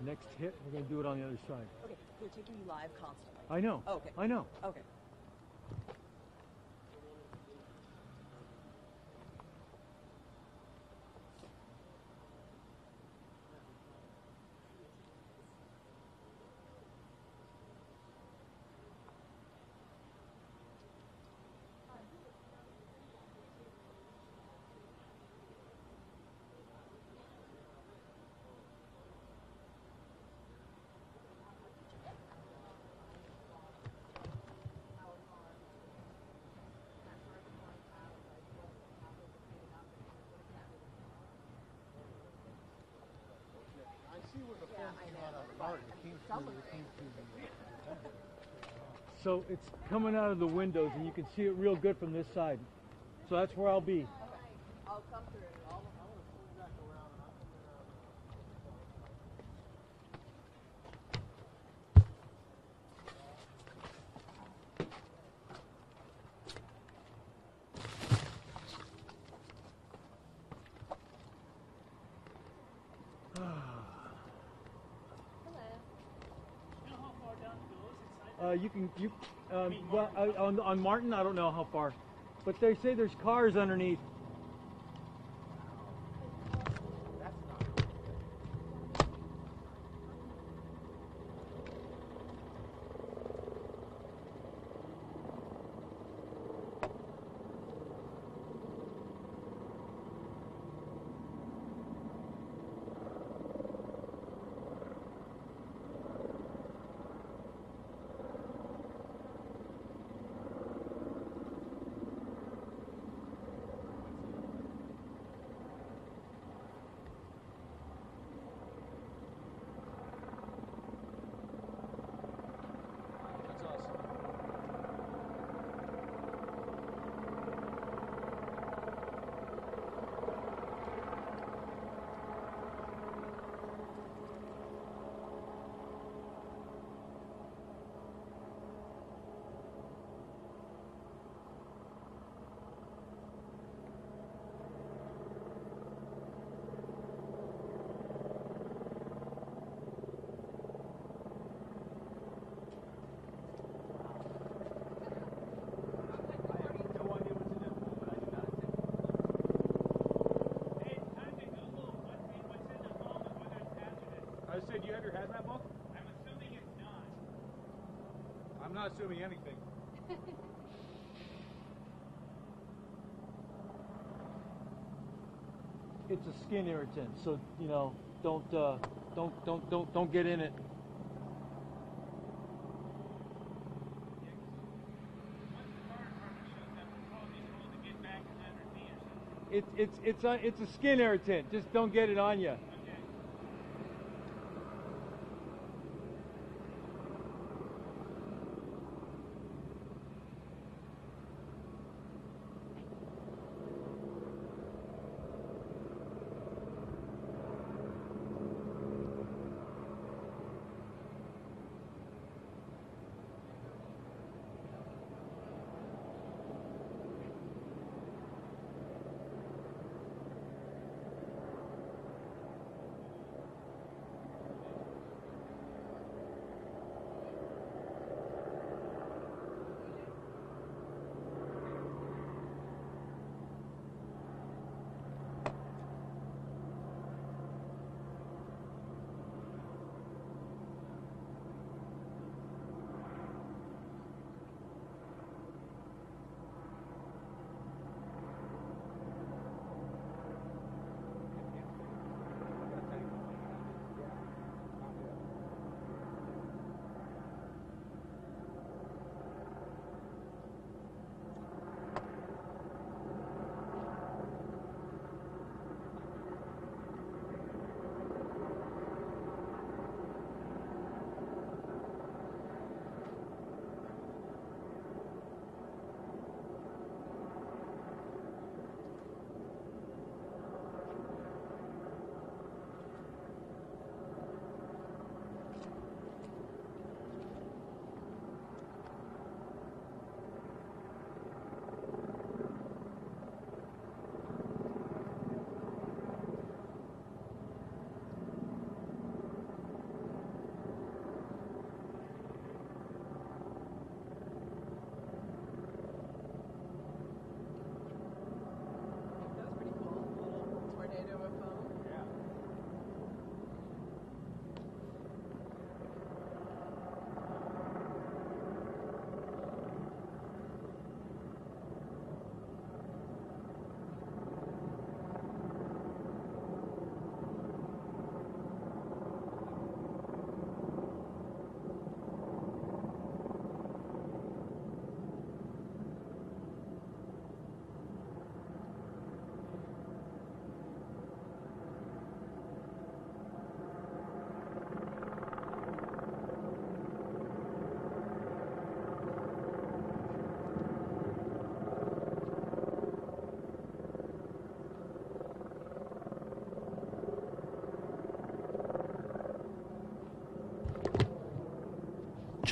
Next hit, we're going to do it on the other side. Okay, we're taking you live constantly. I know. Okay. I know. Okay. So it's coming out of the windows, and you can see it real good from this side. So that's where I'll be. Okay. I'll come through. I want to pull back around and I'll on Martin, I don't know how far, but they say there's cars underneath. Do you have your hazmat book? I'm assuming it's not. I'm not assuming anything. It's a skin irritant, so you know, don't get in it. It's a skin irritant. Just don't get it on you.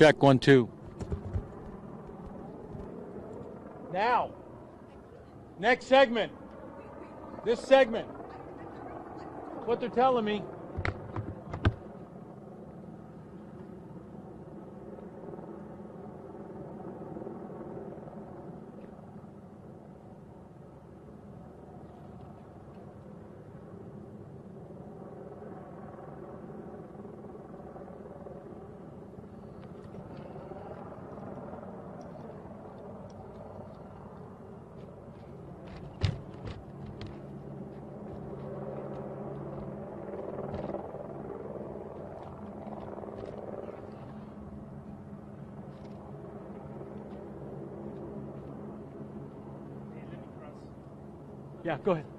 Check, 1, 2. Now, next segment. This segment. What they're telling me. Yeah, go ahead.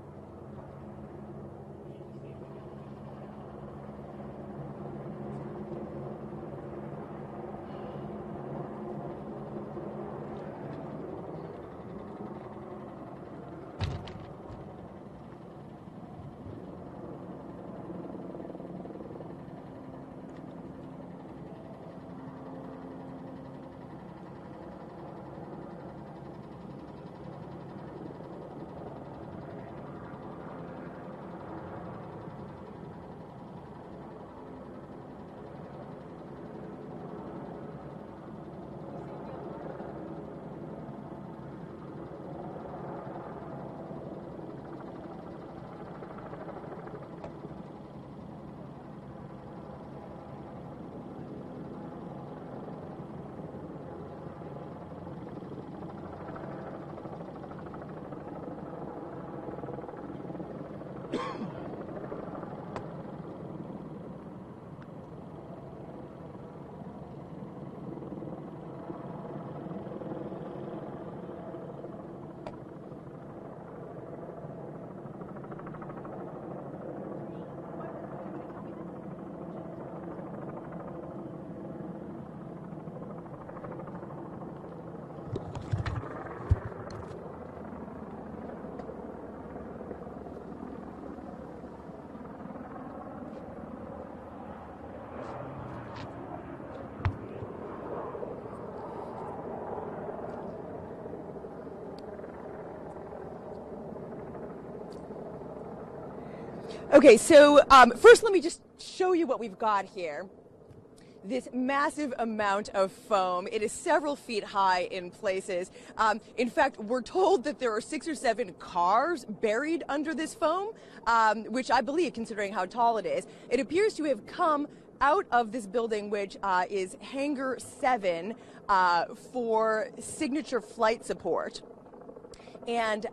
Okay, so first let me just show you what we've got here. This massive amount of foam. It is several feet high in places. In fact, we're told that there are 6 or 7 cars buried under this foam, which I believe, considering how tall it is. It appears to have come out of this building, which is hangar 7 for Signature flight support. And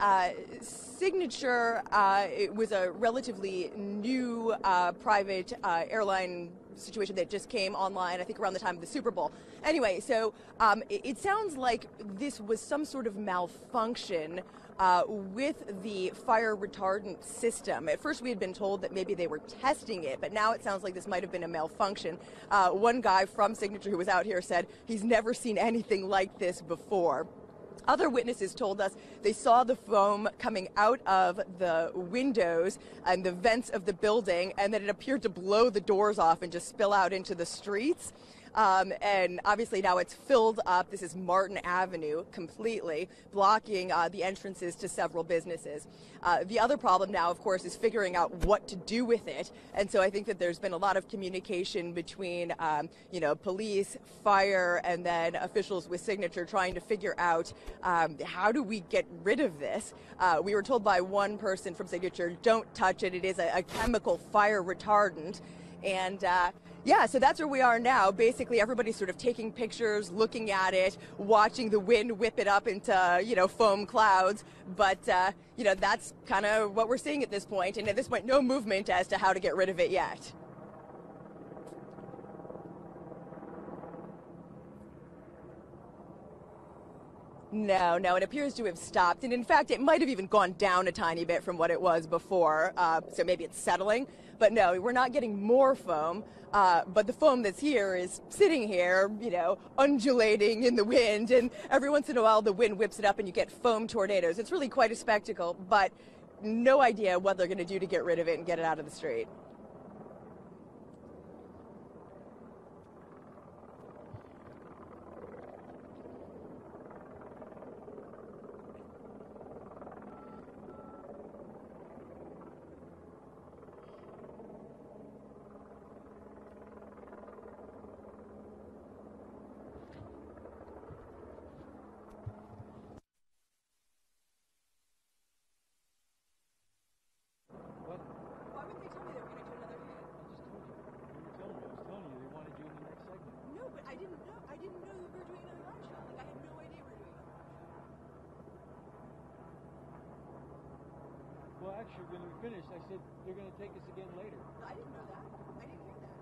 Signature, it was a relatively new private airline situation that just came online, I think around the time of the Super Bowl. Anyway, so it sounds like this was some sort of malfunction with the fire retardant system. At first we had been told that maybe they were testing it, but now it sounds like this might have been a malfunction. One guy from Signature who was out here said he's never seen anything like this before. Other witnesses told us they saw the foam coming out of the windows and the vents of the building, and that it appeared to blow the doors off and just spill out into the streets. And obviously now it's filled up. This is Martin Avenue completely, blocking the entrances to several businesses. The other problem now, of course, is figuring out what to do with it. And so I think that there's been a lot of communication between, police, fire, and then officials with Signature trying to figure out how do we get rid of this. We were told by one person from Signature, don't touch it. It is a chemical fire retardant. And yeah, so that's where we are now. Basically, everybody's sort of taking pictures, looking at it, watching the wind whip it up into, foam clouds. But, that's kind of what we're seeing at this point. And at this point, no movement as to how to get rid of it yet. No, it appears to have stopped. And in fact, it might have even gone down a tiny bit from what it was before. So maybe it's settling. But no, we're not getting more foam. But the foam that's here is sitting here, undulating in the wind. And every once in a while, the wind whips it up and you get foam tornadoes. It's really quite a spectacle, but no idea what they're going to do to get rid of it and get it out of the street. actually, when we finished, I said they're going to take us again later. I didn't know that. I didn't hear that.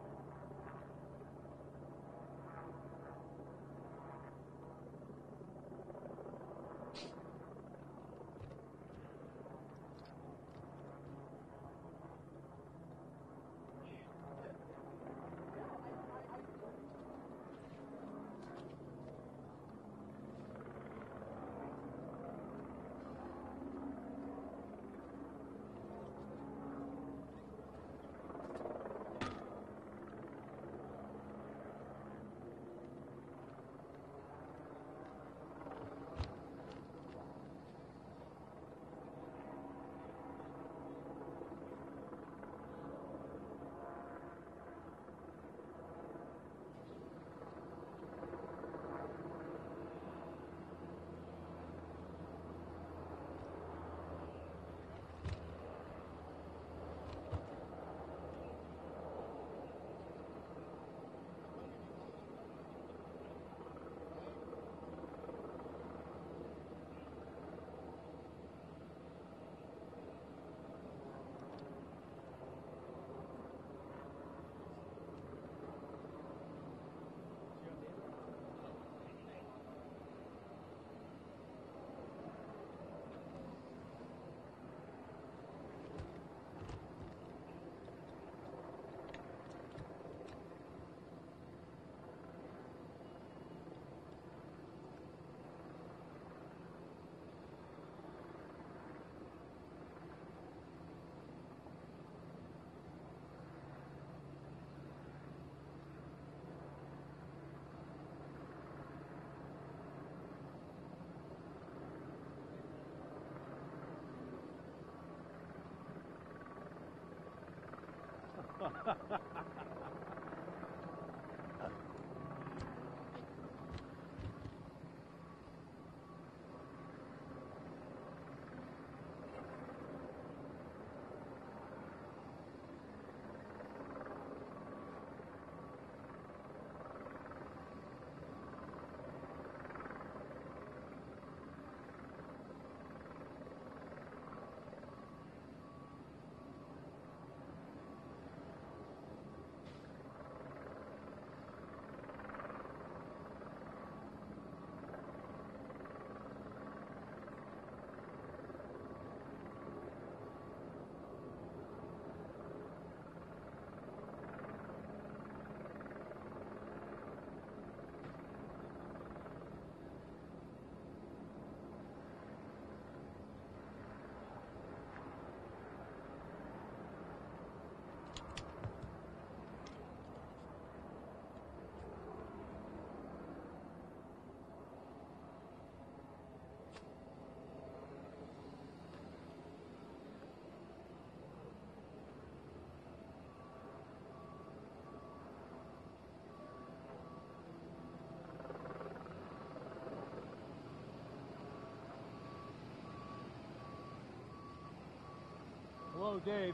Hello, Dave.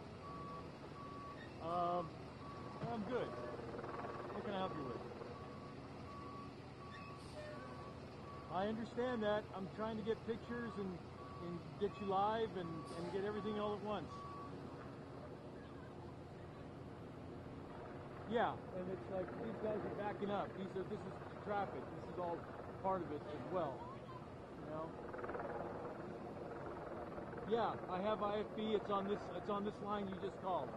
I'm good. What can I help you with? I understand that. I'm trying to get pictures and get you live and get everything all at once. Yeah, and it's like these guys are backing up. This is traffic. This is all part of it as well. You know? Yeah, I have IFB. It's on this line you just called.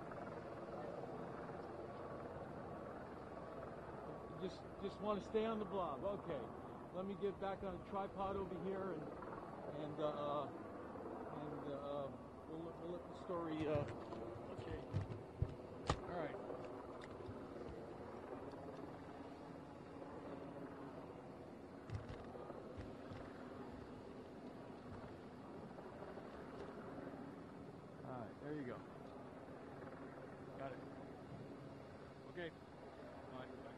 Just want to stay on the blob. Okay. Let me get back on a tripod over here and we'll let the story okay. All right. All right, there you go. Got it. Okay. All right. Bye.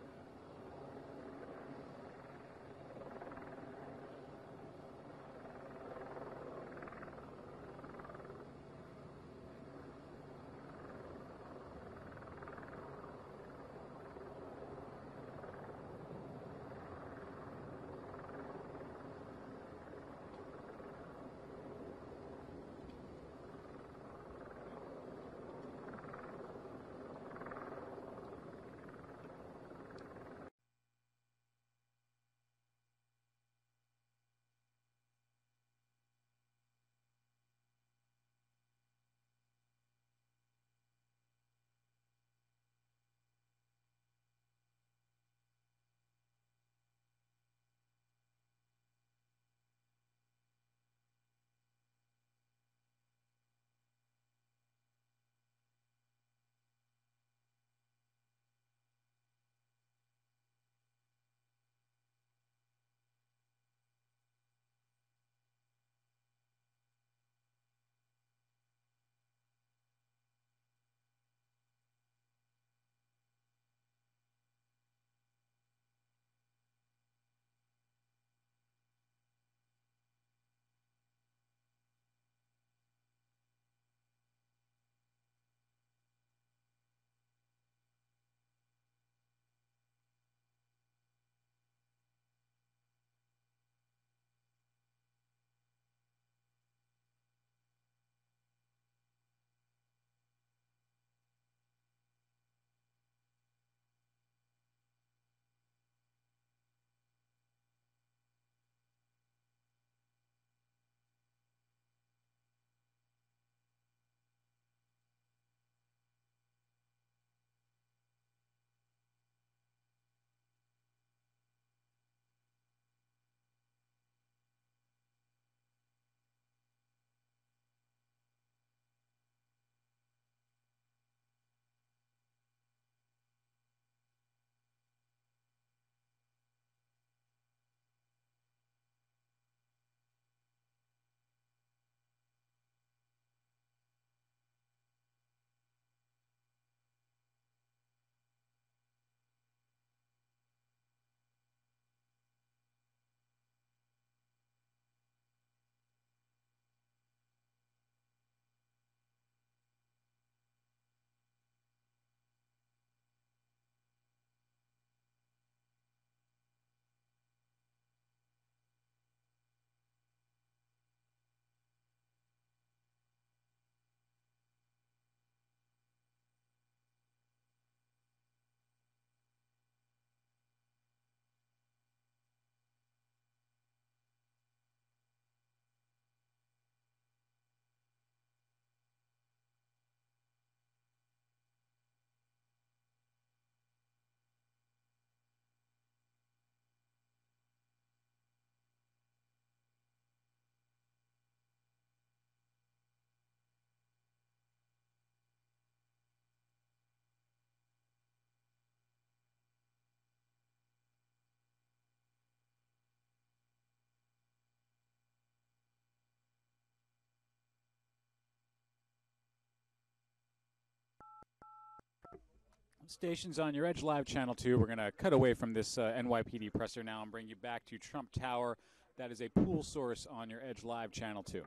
Stations on your Edge Live Channel 2. We're going to cut away from this NYPD presser now and bring you back to Trump Tower. That is a pool source on your Edge Live Channel 2.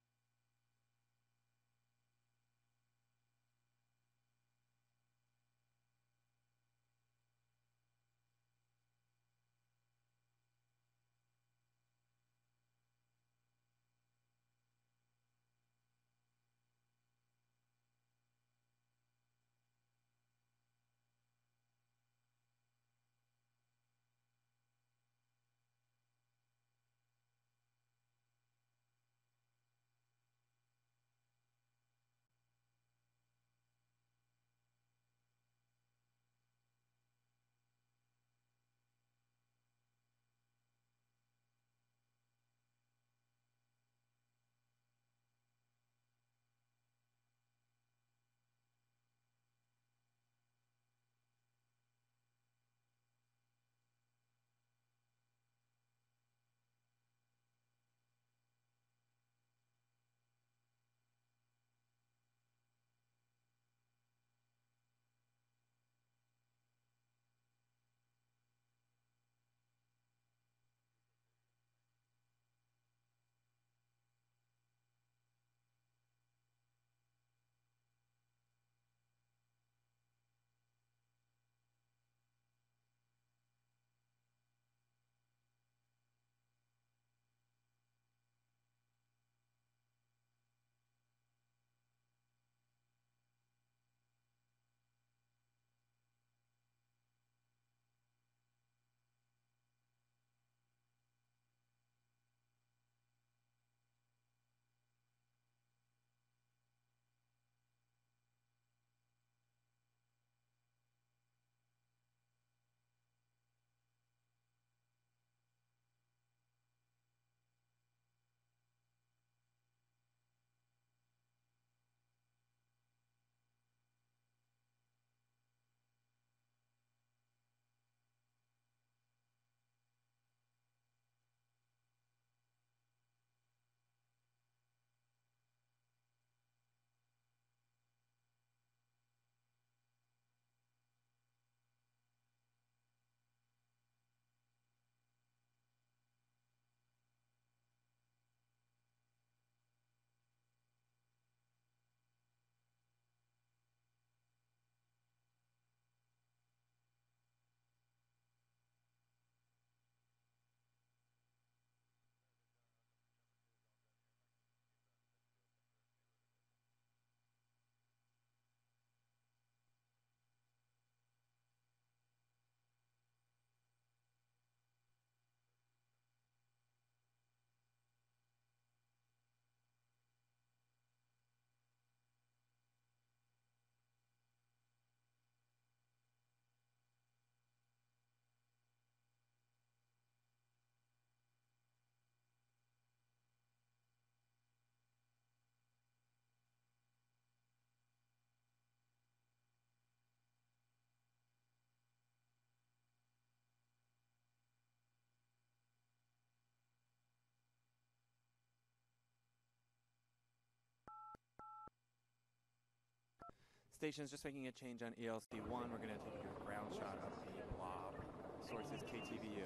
Station's just making a change on ELC1. We're going to take a ground shot of the blob. Source is KTVU.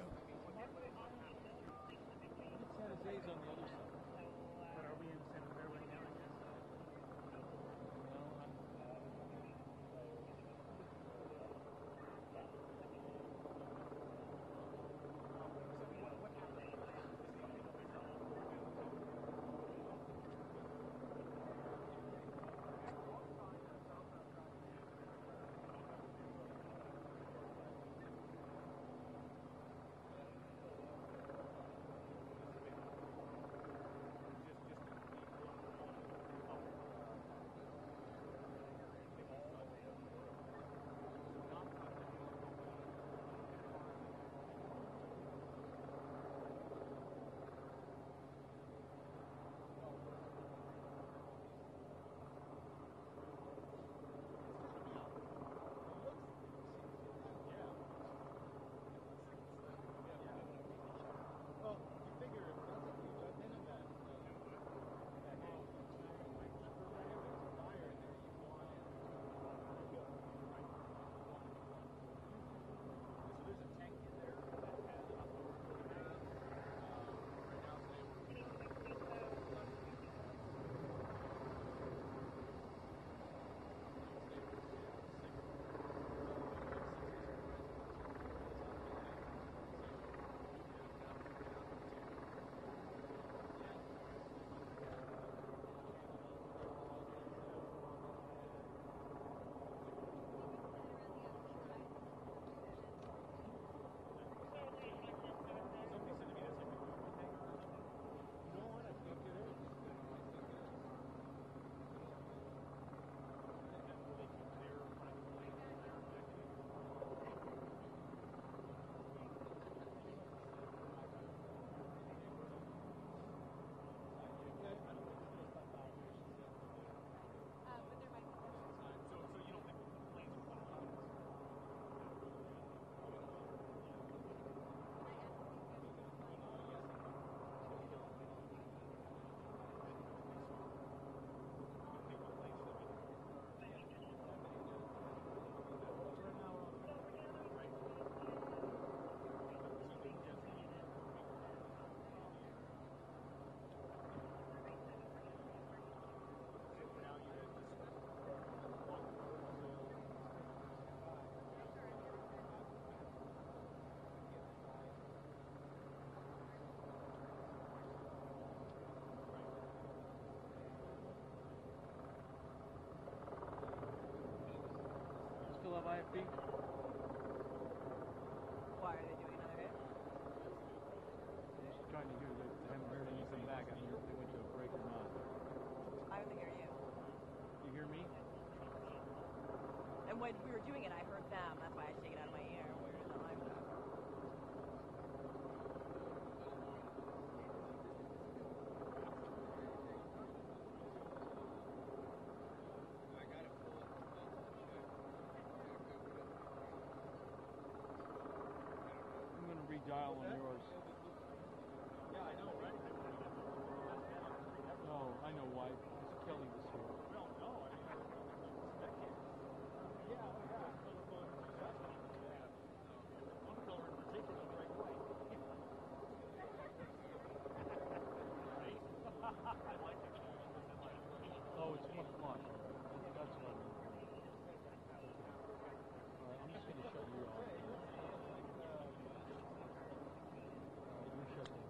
San Jose's on the other side. But are we in San Jose right now? IFP? Why are they doing another hit? Just trying to hear that. I haven't heard anything back. I don't know if they went to a break or not. I only hear you. You hear me? And when we were doing it, I heard them. That's why I take it out of my ear. Where is the live stuff? I'm going to redial on yours. Yeah, I know, right? No, I know why. Because Kelly was here. No, no, I mean, yeah, yeah. One color in particular, right away. I like it. Oh, it's flush. That's what I mean. All right, I'm just going to shut you off. You shut down.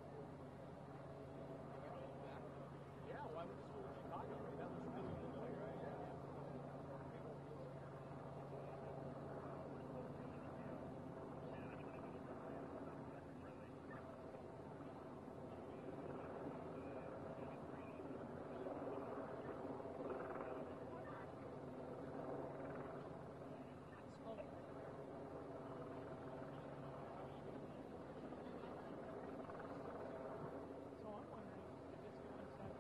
Yeah, why would this be Chicago? That was really annoying, right? So I'm wondering if it's going inside.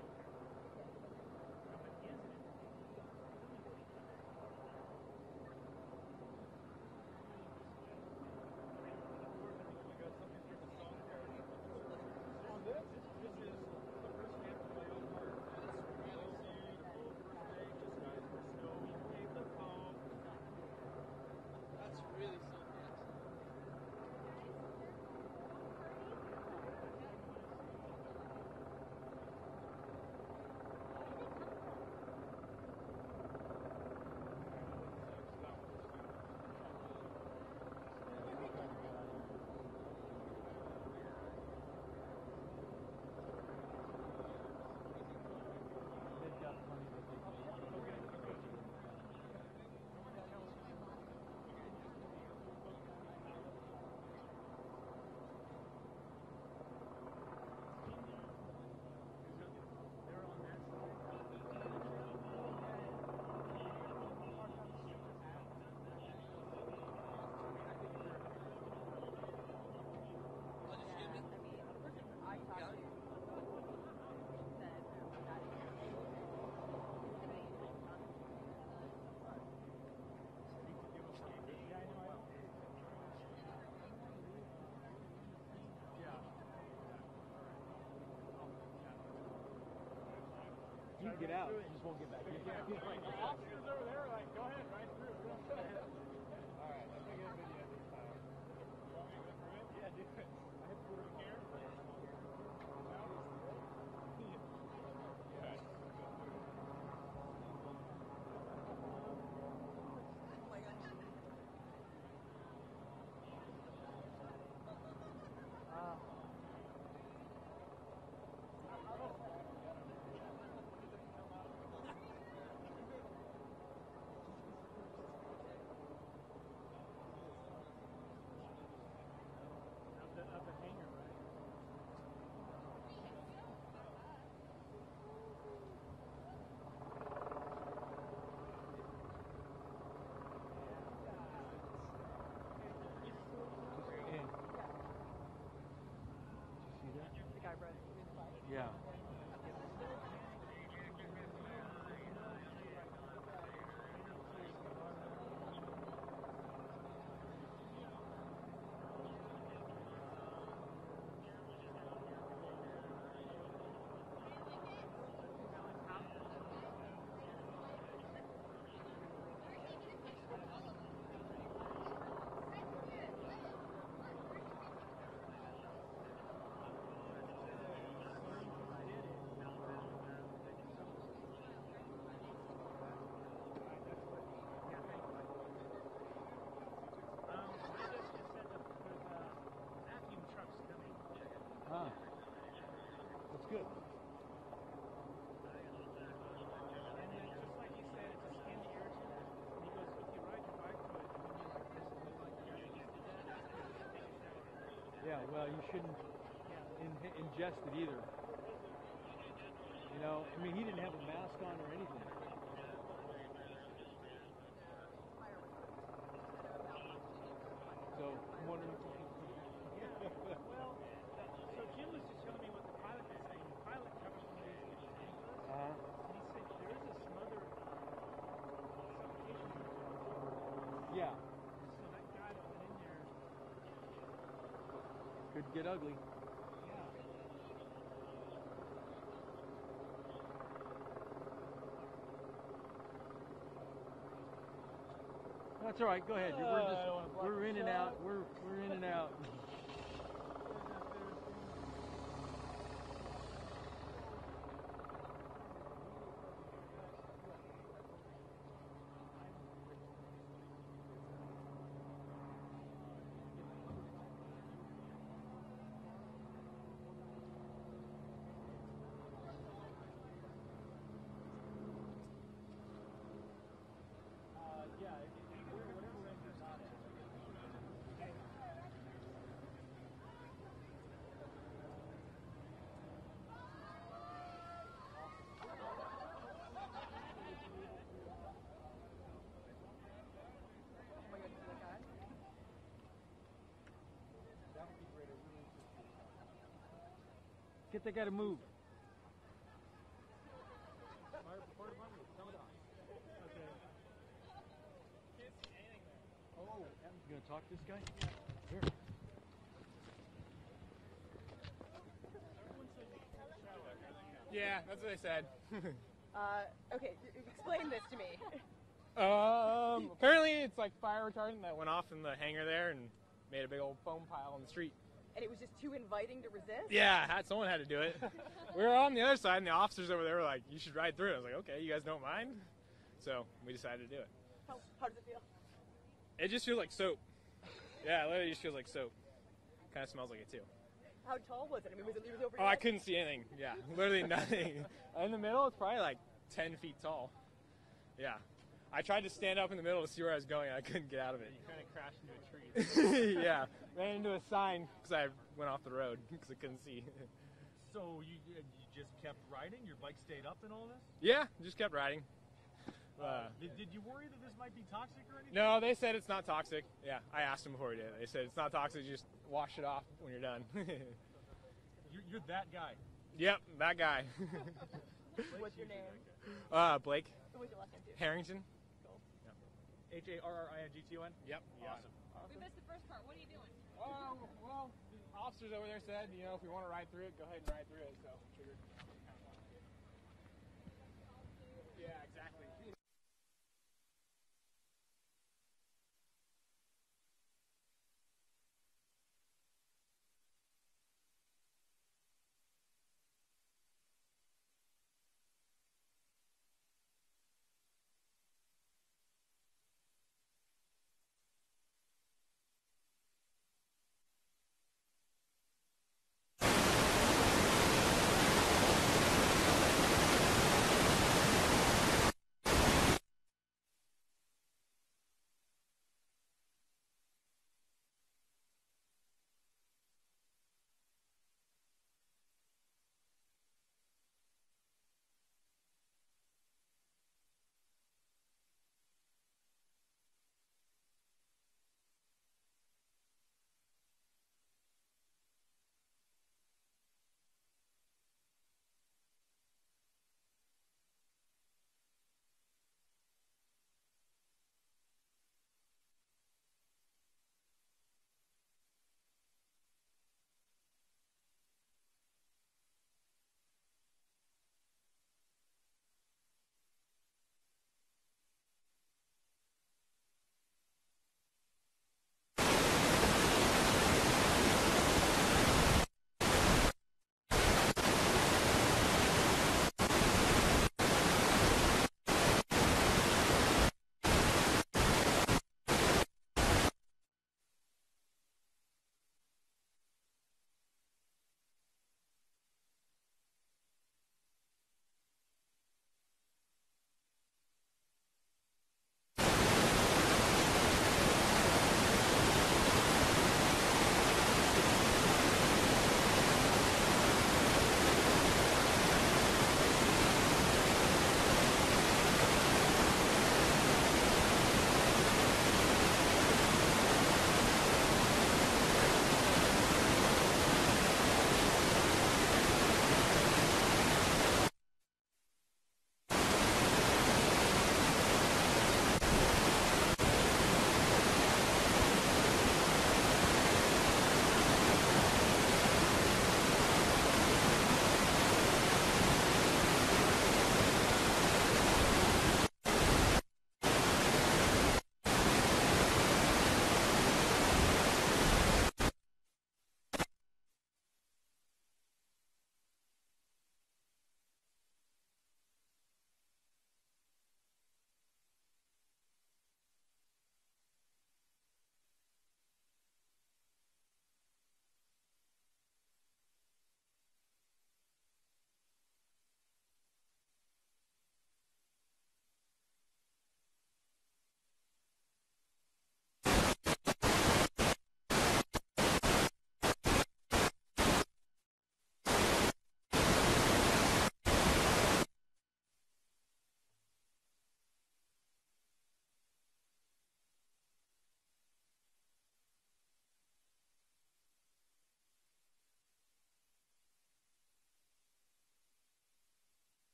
That's really something. They've got plenty that they can You can get out, you just won't get back in. Officers over there are like, go ahead, right through. All right, let me get a video this time. You want me to go through it? Yeah, do it. I have to work here. Yeah, well, you shouldn't ingest it either. You know, I mean, he didn't have a mask on or anything. So, I'm wondering. Well, so Jim was just telling me what the pilot was saying. The pilot covered one of these with his ankles, and he said there is a smother suffocation. Yeah, So that guy that went in there, could get ugly. yeah. That's all right. Go ahead. We're in and out. We're in and out. Get that guy to move. Oh, you gonna talk to this guy? Here. Yeah, that's what they said. Okay, explain this to me. Apparently it's like fire retardant that went off in the hangar there and made a big old foam pile on the street. And it was just too inviting to resist? Yeah, someone had to do it. We were on the other side, and the officers over there were like, "You should ride through it." I was like, "Okay, you guys don't mind?" So we decided to do it. How does it feel? It just feels like soap. Yeah, it literally just feels like soap. Kind of smells like it too. How tall was it? I mean, was it over Oh, I couldn't see anything. Yeah, literally nothing. In the middle, it's probably like 10 feet tall. Yeah. I tried to stand up in the middle to see where I was going, and I couldn't get out of it. You kind of crashed into a tree. Yeah, ran into a sign because I went off the road because I couldn't see. So you just kept riding? Your bike stayed up in all this? Yeah, just kept riding. Did you worry that this might be toxic or anything? No, they said it's not toxic. Yeah, I asked them before we did it. They said it's not toxic, just wash it off when you're done. You're that guy. Yep, that guy. What's your name? Blake What's your last name, too? Harrington. Harrington? Yep. Awesome. We missed the first part. What are you doing? Well, the officers over there said, if we want to ride through it, go ahead and ride through it. So figured. Yeah, exactly.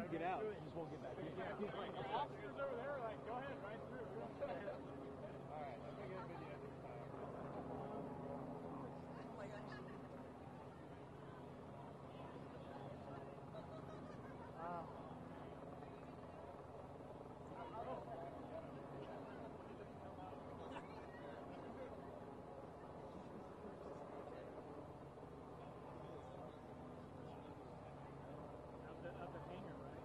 to get out. He just won't get back in. Officers over there are like, go ahead, right through. All right, let me get a video this time. Of the hangar, right?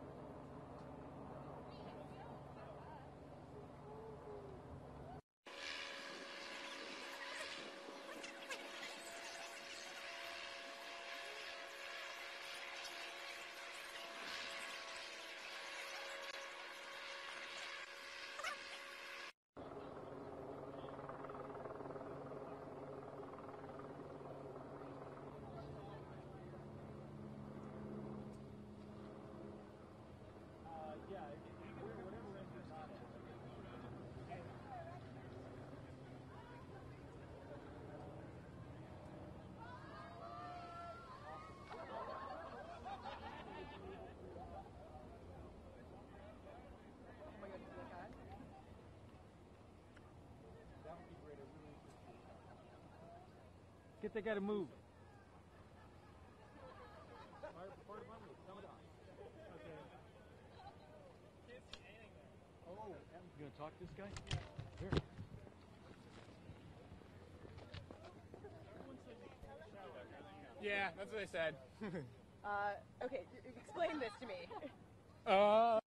Yeah, whatever end you're not at. That would be great. I really appreciate it. Get that guy to move. Fire department, coming on. Okay. Oh, you gonna talk to this guy? Here. Yeah, that's what I said. Okay, explain this to me.